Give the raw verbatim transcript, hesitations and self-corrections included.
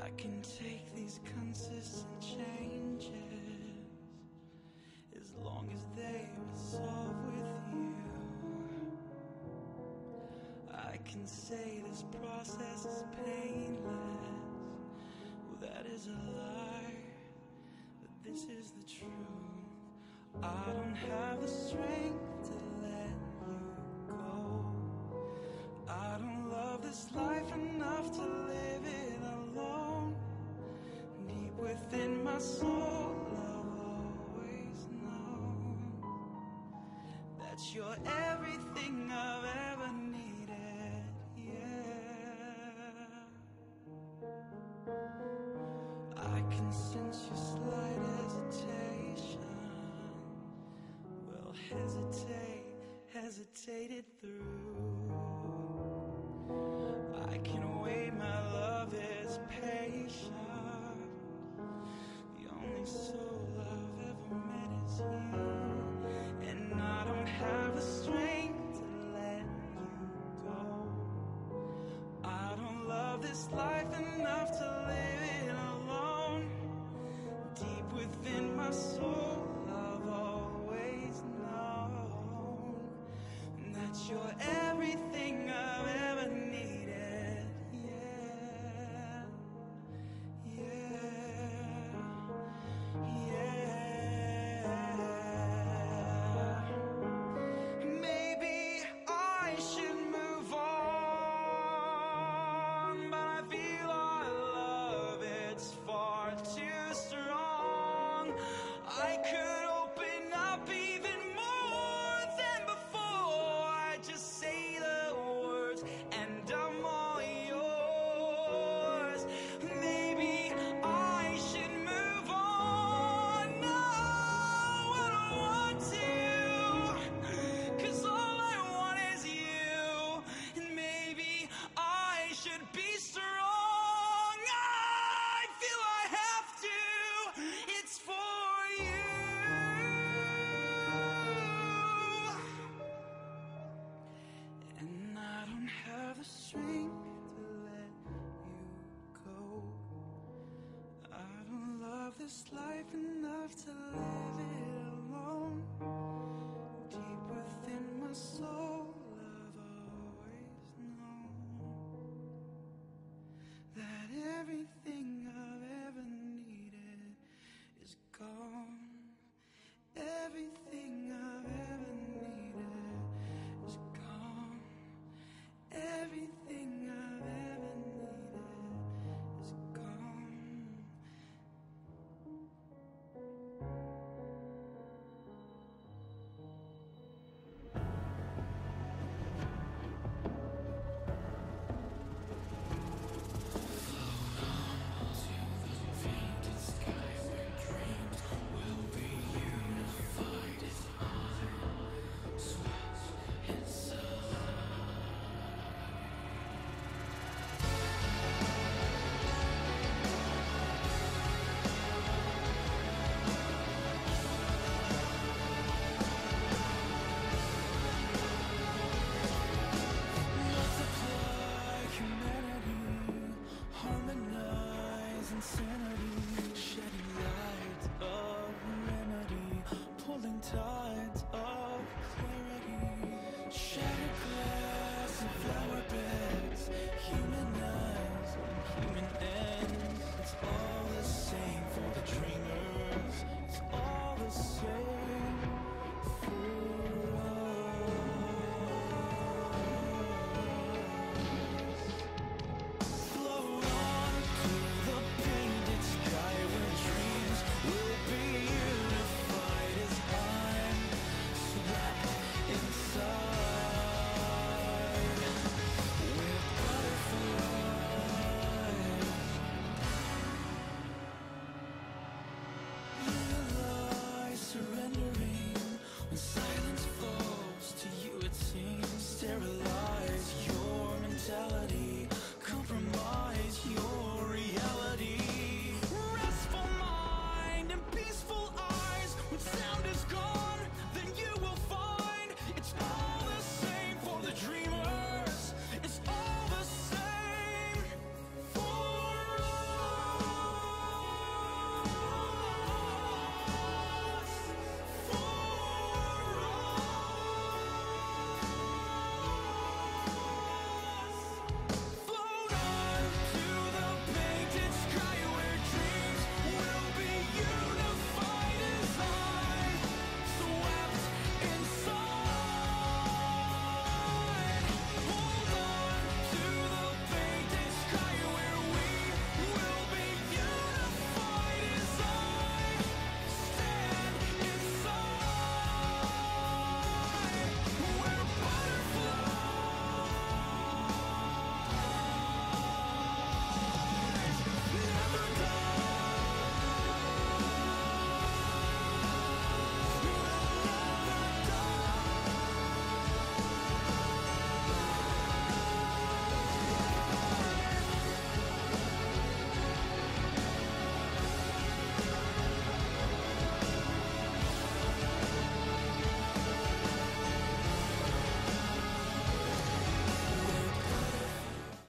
I can take these consistent changes as long as they resolve with you. I can say this process is painless. Well, that is a lie, but this is the truth. I don't have the strength to let you go. I don't love this life enough to live it alone. Deep within my soul, I've always known that you're everything I've ever needed, yeah. I can sense your slight hesitation. Well, hesitate, hesitate it through. I can wait, my love is patient. The only soul I've ever met is you. And I don't have the strength to let you go. I don't love this life enough to live it alone. Deep within my soul, I've always known that you're everything I've ever needed, yeah, yeah, yeah. Maybe I should move on, but I feel our love, it's far too strong. I could open up even more than before. I just say the words and I'm all yours. Maybe I should move on. No, I don't want to, 'cause all I want is you. And maybe I should be strong. I feel I have to. It's for you. And I don't have the strength to let you go. I don't love this life enough to live